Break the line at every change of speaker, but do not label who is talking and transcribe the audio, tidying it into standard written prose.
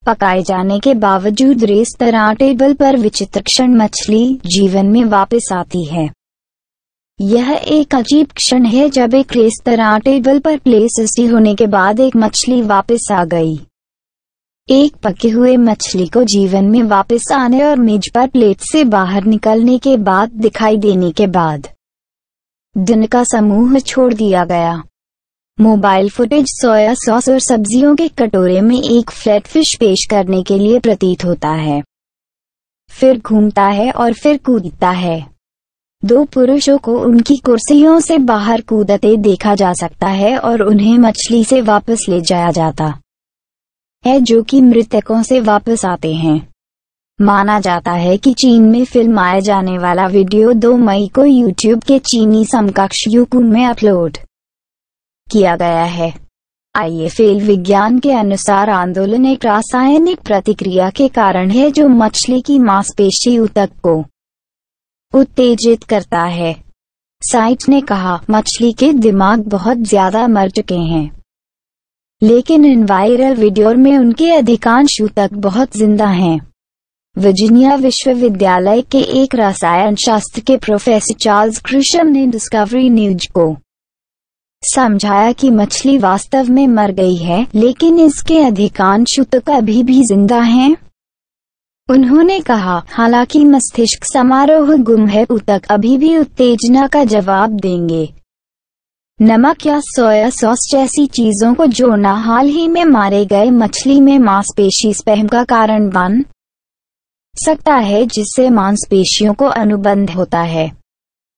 पकाए जाने के बावजूद रेस्तरां टेबल पर विचित्र क्षण मछली जीवन में वापस आती है। यह एक अजीब क्षण है जब एक रेस्तरां टेबल पर प्लेसटी होने के बाद एक मछली वापस आ गई। एक पके हुए मछली को जीवन में वापस आने और मेज पर प्लेट से बाहर निकलने के बाद दिखाई देने के बाद दिन का समूह छोड़ दिया गया। मोबाइल फुटेज सोया सॉस और सब्जियों के कटोरे में एक फ्लैट फिश पेश करने के लिए प्रतीत होता है, फिर घूमता है और फिर कूदता है। दो पुरुषों को उनकी कुर्सियों से बाहर कूदते देखा जा सकता है और उन्हें मछली से वापस ले जाया जाता है, जो कि मृतकों से वापस आते हैं। माना जाता है कि चीन में फिल्माया जाने वाला वीडियो 2 मई को यूट्यूब के चीनी समकक्ष यूट्यूब में अपलोड किया गया है। आईएफएल विज्ञान के अनुसार आंदोलन एक रासायनिक प्रतिक्रिया के कारण है जो मछली की मांसपेशी ऊतक को उत्तेजित करता है। साइट ने कहा, मछली के दिमाग बहुत ज्यादा मर चुके हैं, लेकिन इन वायरल वीडियो में उनके अधिकांश ऊतक बहुत जिंदा हैं। वर्जीनिया विश्वविद्यालय के एक रसायन शास्त्र के प्रोफेसर चार्ल्स क्रिशम ने डिस्कवरी न्यूज को समझाया कि मछली वास्तव में मर गई है, लेकिन इसके अधिकांश ऊतक अभी भी जिंदा हैं। उन्होंने कहा, हालांकि मस्तिष्क समारोह गुम है, ऊतक अभी भी उत्तेजना का जवाब देंगे। नमक या सोया सॉस जैसी चीजों को जोड़ना हाल ही में मारे गए मछली में मांसपेशी स्पैम का कारण बन सकता है, जिससे मांसपेशियों को अनुबंध होता है।